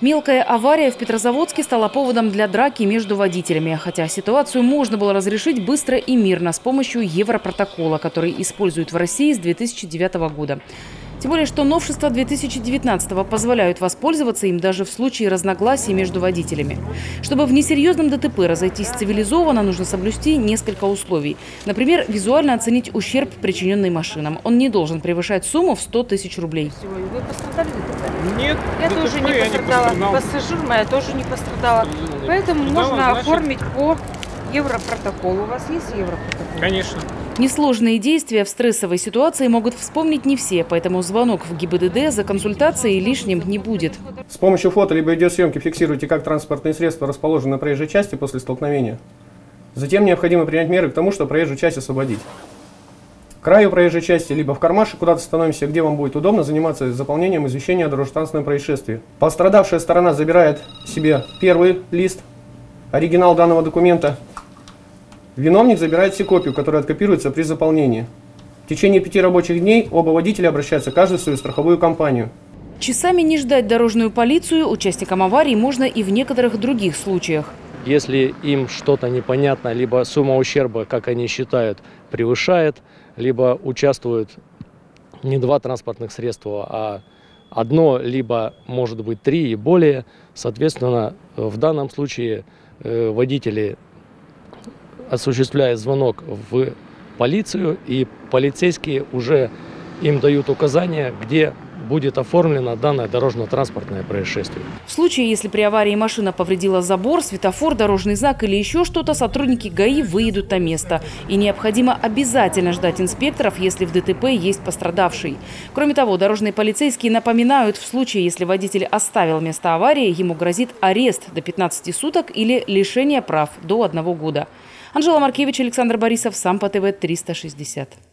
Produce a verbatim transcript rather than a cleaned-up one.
Мелкая авария в Петрозаводске стала поводом для драки между водителями. Хотя ситуацию можно было разрешить быстро и мирно с помощью Европротокола, который используют в России с две тысячи девятого года. Тем более, что новшества две тысячи девятнадцатого позволяют воспользоваться им даже в случае разногласий между водителями. Чтобы в несерьезном ДТП разойтись цивилизованно, нужно соблюсти несколько условий. Например, визуально оценить ущерб, причиненный машинам. Он не должен превышать сумму в сто тысяч рублей. Вы пострадали в ДТП? Нет, я ДТП тоже не я пострадала. Не Пассажир моя тоже не пострадала. Поэтому Пострадала, можно значит... оформить по Европротоколу. У вас есть Европротокол? Конечно. Несложные действия в стрессовой ситуации могут вспомнить не все, поэтому звонок в ГИБДД за консультацией лишним не будет. С помощью фото либо видеосъемки фиксируйте, как транспортные средства расположены на проезжей части после столкновения. Затем необходимо принять меры к тому, чтобы проезжую часть освободить. К краю проезжей части либо в кармашек куда-то становимся, где вам будет удобно заниматься заполнением извещения о дорожно-транспортном происшествии. Пострадавшая сторона забирает себе первый лист, оригинал данного документа. Виновник забирает себе копию, которая откопируется при заполнении. В течение пяти рабочих дней оба водителя обращаются каждый в свою страховую компанию. Часами не ждать дорожную полицию участникам аварий можно и в некоторых других случаях. Если им что-то непонятно, либо сумма ущерба, как они считают, превышает, либо участвуют не два транспортных средства, а одно, либо, может быть, три и более, соответственно, в данном случае водители осуществляет звонок в полицию, и полицейские уже им дают указания, где будет оформлено данное дорожно-транспортное происшествие. В случае, если при аварии машина повредила забор, светофор, дорожный знак или еще что-то, сотрудники ГАИ выедут на место. И необходимо обязательно ждать инспекторов, если в ДТП есть пострадавший. Кроме того, дорожные полицейские напоминают, в случае, если водитель оставил место аварии, ему грозит арест до пятнадцати суток или лишение прав до одного года. Анжела Маркевич, Александр Борисов, Сампо ТВ триста шестьдесят.